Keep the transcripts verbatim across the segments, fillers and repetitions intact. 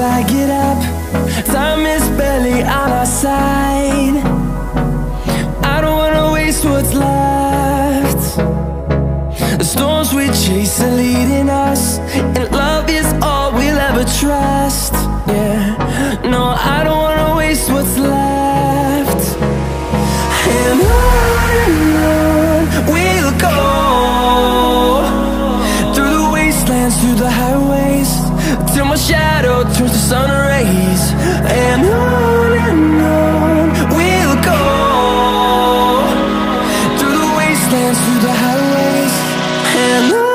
I get up, time is barely on our side. I don't wanna waste what's left. The storms we chase are leading us, and love is all we'll ever trust. Yeah, no, I don't wanna waste what's left. And on and on we'll go, through the wastelands, through the highways, till my shadow turns to sun rays. And on and on we'll go, through the wastelands, through the highways, and on.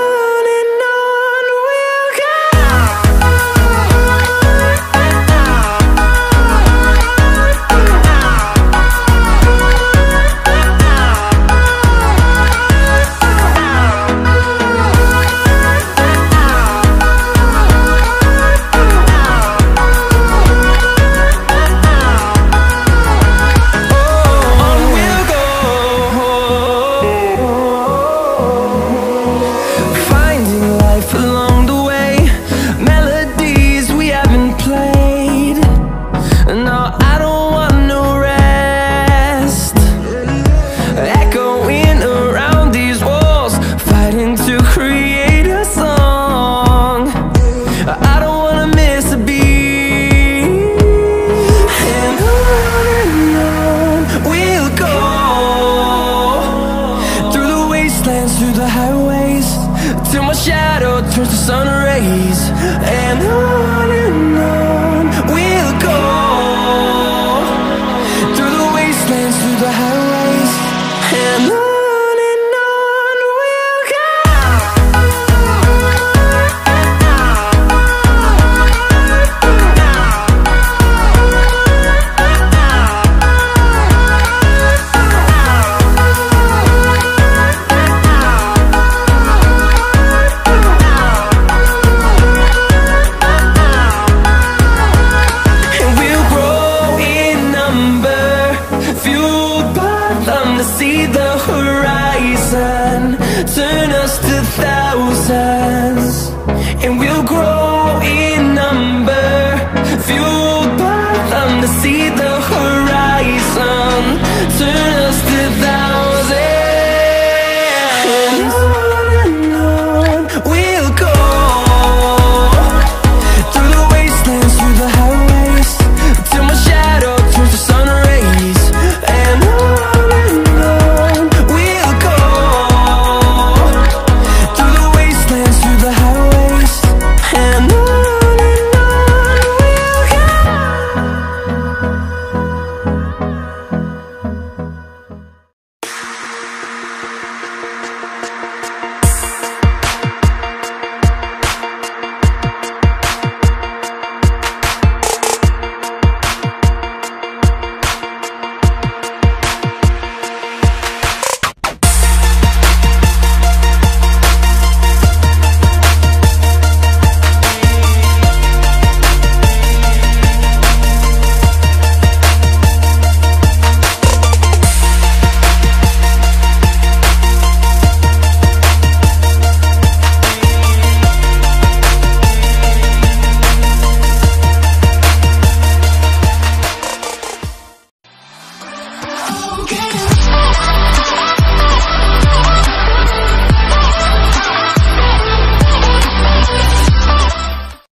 Through the highways, till my shadow turns to sun rays. And on and on we'll go, through the wastelands, through the highways, and on. See the horizon, turn us to thousands.